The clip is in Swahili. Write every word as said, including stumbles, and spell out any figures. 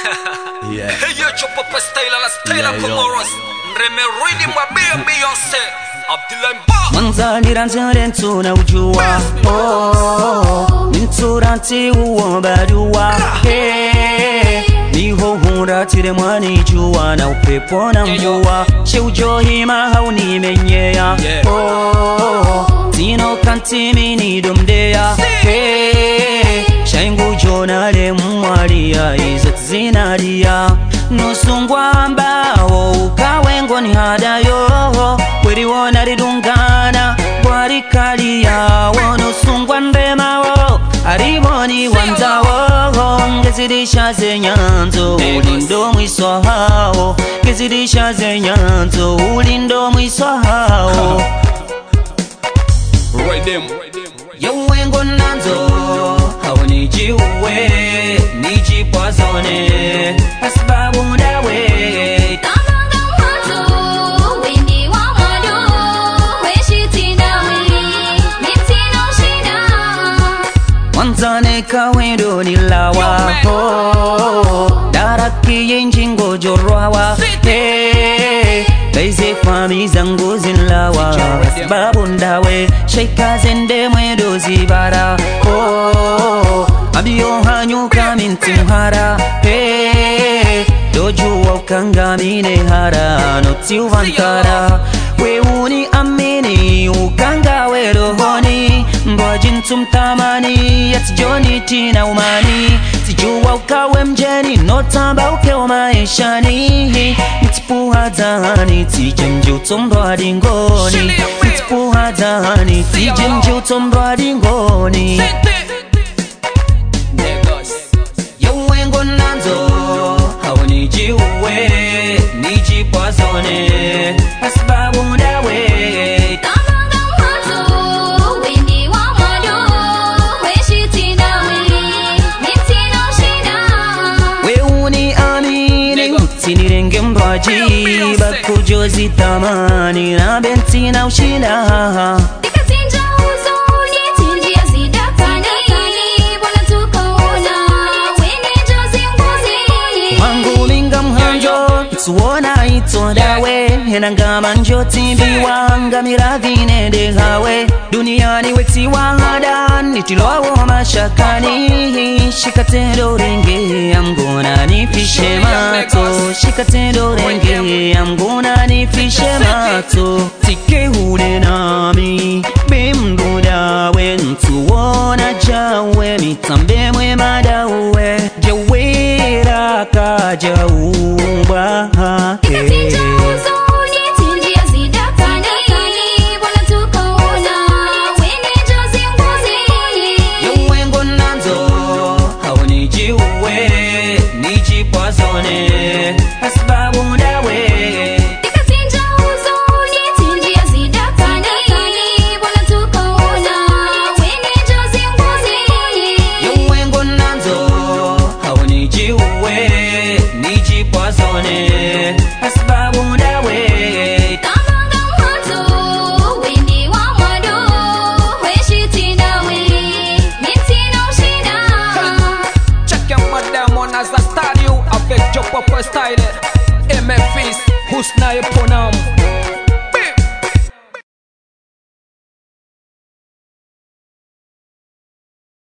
Yeah. Hey yo, chop up a style ala style Yeah, comme yo. Ross. Reme really my baby Beyoncé. Abdullah Mba. Manzani ranzaren tuna ujua. Oh, minturanti uombadua. Hey, ni hohura tire mwani jua na upepo na mvua. Sheujo hima hauni menyea. Oh, tino kanti mini domdea. Hey, shaingu jona le mwalia izat zinaria. Nusungwa ambao ukawengo ni hadayo. Kweri wona ridungana Bwari kali yawo Nusungwa ndema wo Ariboni wanzawo Gezidisha ze nyanzo Ulindo mwiso hao Gezidisha ze nyanzo Ulindo mwiso hao Right them. Yawengo nanzo Hawa niji uwe Niji pwazone Asbabu ndawe Wanzane kawendo nilawa oh, daraki yenjingo jorwawa hey, beze fami zangu zinlawa Babu ndawe sheika zende mwedo zibara oh, abiyo hanyuka mintimhara hey, doju wakanga mine hara noti uvantara weuni amini ukanga werohoni Mbojin tumtamani Yati joni tina umani Tijua ukawe mjeni Notamba uke wa maishani Mitipu hadani Tijenju tumbwadi ngoni Mitipu hadani Tijenju tumbwadi ngoni Yawengo nanzo Hawa niji uwe Niji pwazone Asbabu ndawe Sinirenge mbaji Bakujozi tamani Na benti na ushina Tika tinja uzoni Tinjia zidakani Bona tukaona Wene jozi mbuzi Wangu minga mhanjo Tuona ito dawe Henanga manjo timbi Wanga miravine de hawe Duniani weti wahada Nitiloa mashakani Shikatendo renge I'm gonna nifishe mato Shikatendo renge I'm gonna nifishe mato Tike hune nami Bimbo dawe Ntuona jawe Mitambe mwe madawe Jawe raka jauba Tika tinja uzoni Tinjia zidakani Bona tukaona Wene jozi mbuzi Yawengo nanzo Hawa niji uwe Niji pwazone Asbabu ndawe Tika tinja uzoni Tinjia zidakani Bona tukaona Wene jozi mbuzi Yawengo nanzo Hawa niji uwe Niji pwazone Asbabu ndawe As a style avec Joe Papa Style M F is Husna Eponam